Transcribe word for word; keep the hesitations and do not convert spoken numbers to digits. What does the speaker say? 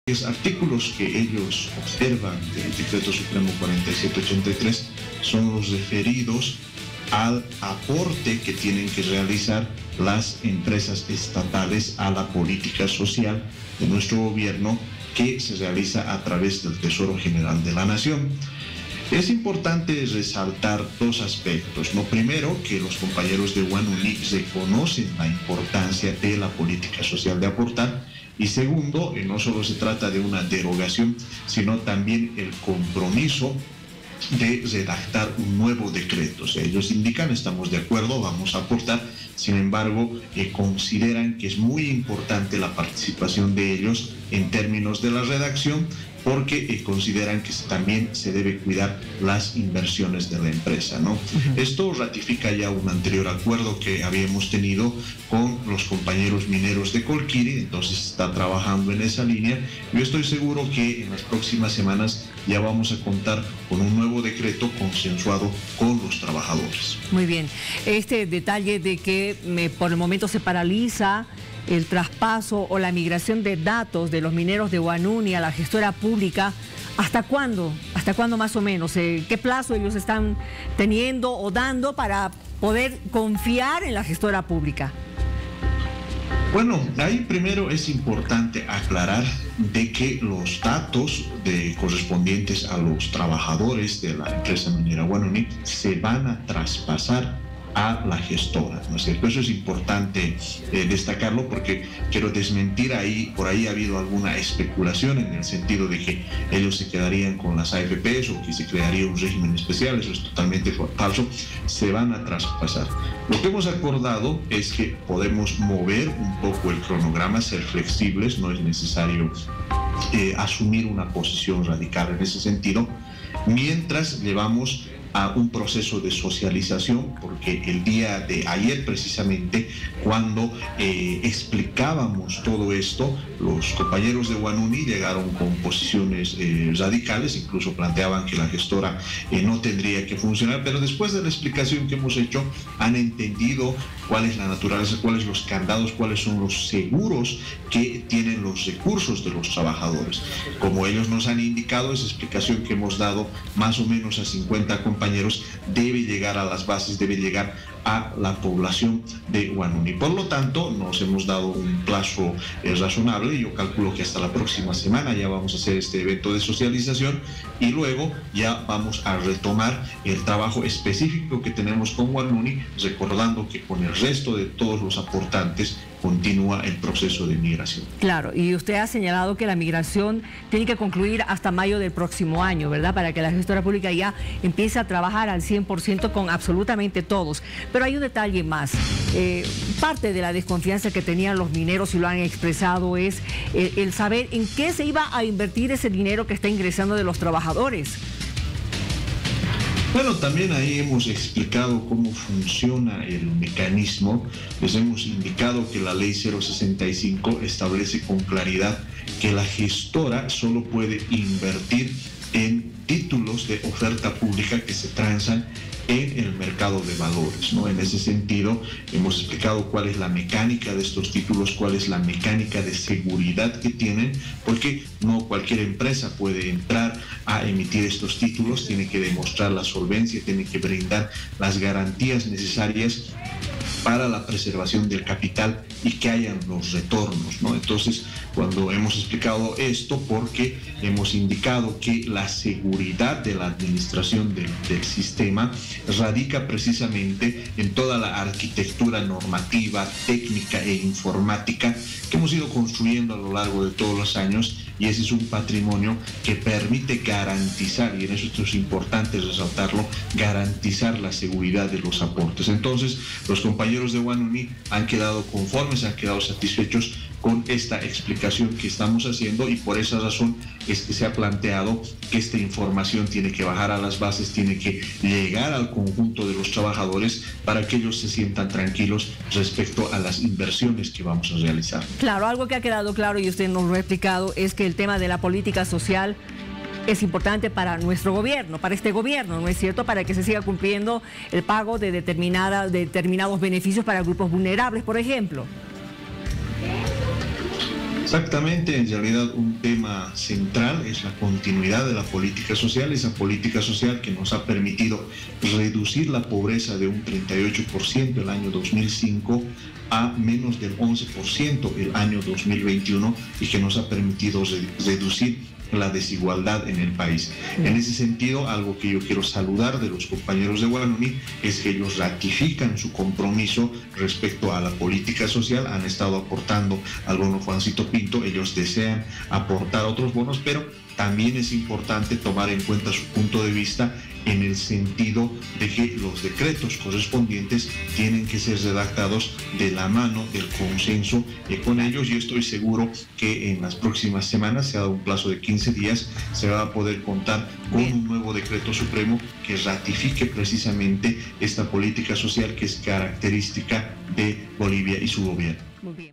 Los artículos que ellos observan del Decreto Supremo cuarenta y siete ochenta y tres son los referidos al aporte que tienen que realizar las empresas estatales a la política social de nuestro gobierno, que se realiza a través del Tesoro General de la Nación. Es importante resaltar dos aspectos. Lo primero, que los compañeros de Huanuni reconocen la importancia de la política social de aportar. Y segundo, no solo se trata de una derogación, sino también el compromiso de redactar un nuevo decreto. O sea, ellos indican, estamos de acuerdo, vamos a aportar, sin embargo, eh, consideran que es muy importante la participación de ellos en términos de la redacción, porque eh, consideran que también se debe cuidar las inversiones de la empresa, ¿no? Uh-huh. Esto ratifica ya un anterior acuerdo que habíamos tenido con los compañeros mineros de Colquiri, entonces está trabajando en esa línea. Yo estoy seguro que en las próximas semanas ya vamos a contar con un nuevo decreto consensuado con los trabajadores. Muy bien. Este detalle de que me, por el momento se paraliza el traspaso o la migración de datos de los mineros de Huanuni a la gestora pública, ¿hasta cuándo? ¿Hasta cuándo más o menos? ¿Qué plazo ellos están teniendo o dando para poder confiar en la gestora pública? Bueno, ahí primero es importante aclarar de que los datos de, correspondientes a los trabajadores de la empresa minera Huanuni se van a traspasar a la gestora, ¿no es cierto? Eso es importante eh, destacarlo, porque quiero desmentir ahí, por ahí ha habido alguna especulación en el sentido de que ellos se quedarían con las A F Pes o que se crearía un régimen especial. Eso es totalmente falso. Se van a traspasar. Lo que hemos acordado es que podemos mover un poco el cronograma, ser flexibles, no es necesario eh, asumir una posición radical en ese sentido, mientras llevamos a un proceso de socialización, porque el día de ayer precisamente, cuando eh, explicábamos todo esto, los compañeros de Huanuni llegaron con posiciones eh, radicales, incluso planteaban que la gestora eh, no tendría que funcionar, pero después de la explicación que hemos hecho, han entendido cuál es la naturaleza, cuáles son los candados, cuáles son los seguros que tienen los recursos de los trabajadores. Como ellos nos han indicado, esa explicación que hemos dado más o menos a cincuenta compañeros debe llegar a las bases, debe llegar a la población de Huanuni. Por lo tanto, nos hemos dado un plazo eh, razonable. Yo calculo que hasta la próxima semana ya vamos a hacer este evento de socialización y luego ya vamos a retomar el trabajo específico que tenemos con Huanuni, recordando que con el resto de todos los aportantes continúa el proceso de migración. Claro, y usted ha señalado que la migración tiene que concluir hasta mayo del próximo año, ¿verdad? Para que la gestora pública ya empiece a trabajar al cien por ciento con absolutamente todos. Pero hay un detalle más. Eh, parte de la desconfianza que tenían los mineros, y lo han expresado, es el, el saber en qué se iba a invertir ese dinero que está ingresando de los trabajadores. Bueno, también ahí hemos explicado cómo funciona el mecanismo. Les hemos indicado que la ley cero sesenta y cinco establece con claridad que la gestora solo puede invertir en títulos de oferta pública que se transan en el mercado de valores, ¿no? En ese sentido, hemos explicado cuál es la mecánica de estos títulos, cuál es la mecánica de seguridad que tienen, porque no cualquier empresa puede entrar a emitir estos títulos, tiene que demostrar la solvencia, tiene que brindar las garantías necesarias para la preservación del capital y que hayan los retornos, ¿no? Entonces, cuando hemos explicado esto, porque hemos indicado que la seguridad de la administración del, del sistema radica precisamente en toda la arquitectura normativa, técnica e informática que hemos ido construyendo a lo largo de todos los años, y ese es un patrimonio que permite garantizar, y en eso esto es importante resaltarlo, garantizar la seguridad de los aportes. Entonces, los compañeros de Huanuni han quedado conformes, han quedado satisfechos con esta explicación que estamos haciendo, y por esa razón es que se ha planteado que esta información tiene que bajar a las bases, tiene que llegar al conjunto de los trabajadores para que ellos se sientan tranquilos respecto a las inversiones que vamos a realizar. Claro, algo que ha quedado claro y usted nos lo ha explicado es que el tema de la política social es importante para nuestro gobierno, para este gobierno, ¿no es cierto? Para que se siga cumpliendo el pago de, determinada, de determinados beneficios para grupos vulnerables, por ejemplo. Exactamente, en realidad un tema central es la continuidad de la política social, esa política social que nos ha permitido reducir la pobreza de un treinta y ocho por ciento el año dos mil cinco a menos del once por ciento el año dos mil veintiuno y que nos ha permitido re- reducir la desigualdad en el país. En ese sentido, algo que yo quiero saludar de los compañeros de Guaraní es que ellos ratifican su compromiso respecto a la política social, han estado aportando al bono Juancito Pinto, ellos desean aportar otros bonos, pero también es importante tomar en cuenta su punto de vista en el sentido de que los decretos correspondientes tienen que ser redactados de la mano del consenso eh, con ellos. Yo estoy seguro que en las próximas semanas, se ha dado un plazo de quince días, se va a poder contar con un nuevo decreto supremo que ratifique precisamente esta política social que es característica de Bolivia y su gobierno. Muy bien.